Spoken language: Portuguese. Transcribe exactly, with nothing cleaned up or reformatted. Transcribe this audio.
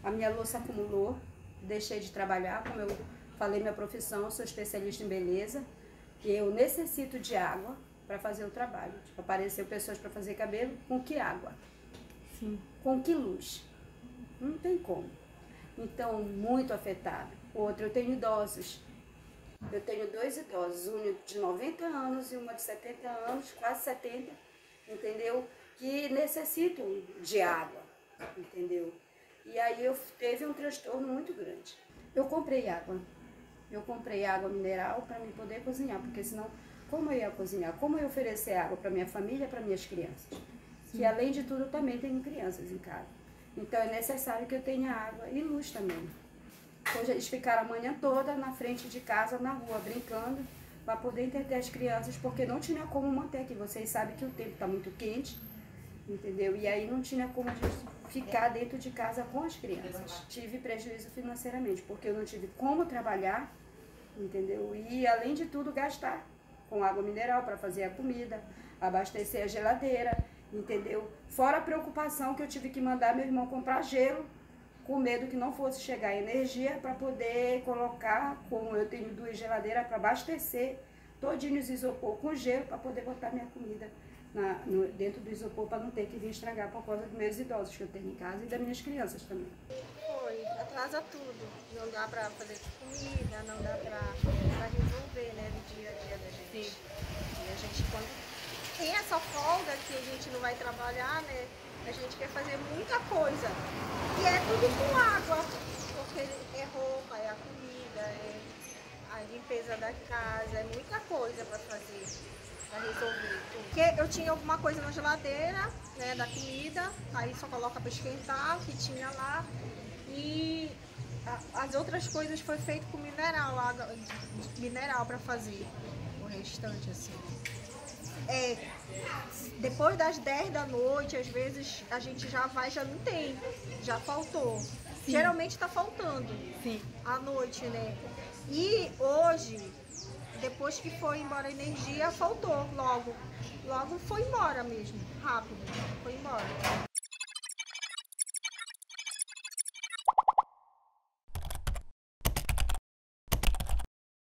a minha louça acumulou, deixei de trabalhar, como eu falei minha profissão, sou especialista em beleza, e eu necessito de água para fazer o trabalho. Tipo, apareceu pessoas para fazer cabelo, com que água? Sim. Com que luz? Não tem como. Então, muito afetada. Outro, eu tenho idosos. Eu tenho dois idosos, um de noventa anos e uma de setenta anos, quase setenta, entendeu? Que necessitam de água, entendeu? E aí eu teve um transtorno muito grande. Eu comprei água. Eu comprei água mineral para me poder cozinhar, porque senão, como eu ia cozinhar? Como eu ia oferecer água para minha família e para minhas crianças? Sim. Que além de tudo também tenho crianças em casa. Então é necessário que eu tenha água e luz também. Hoje eles ficaram a manhã toda na frente de casa, na rua, brincando, para poder entreter as crianças, porque não tinha como manter aqui. Vocês sabem que o tempo está muito quente, entendeu? E aí não tinha como ficar dentro de casa com as crianças. Tive prejuízo financeiramente, porque eu não tive como trabalhar, entendeu? E além de tudo gastar com água mineral para fazer a comida, abastecer a geladeira, entendeu? Fora a preocupação que eu tive que mandar meu irmão comprar gelo, com medo que não fosse chegar energia para poder colocar, como eu tenho duas geladeiras para abastecer, todinho os isopor com gelo para poder botar minha comida na, no, dentro do isopor para não ter que vir estragar por causa dos meus idosos que eu tenho em casa e das minhas crianças também. Foi, atrasa tudo. Não dá para fazer comida, não dá para resolver, né, do dia a dia da gente. Sim. E a gente, quando tem essa folga que a gente não vai trabalhar, né, a gente quer fazer muita coisa. E é tudo com água, porque é roupa, é a comida, é a limpeza da casa, é muita coisa para fazer, para resolver. Porque eu tinha alguma coisa na geladeira, né, da comida, aí só coloca para esquentar, que tinha lá. E a, as outras coisas foi feito com mineral, água, mineral para fazer, o restante assim. É, depois das dez da noite, às vezes a gente já vai, já não tem, já faltou. Sim. Geralmente está faltando. Sim. À noite, né? E hoje, depois que foi embora a energia, faltou logo. Logo foi embora mesmo, rápido, foi embora.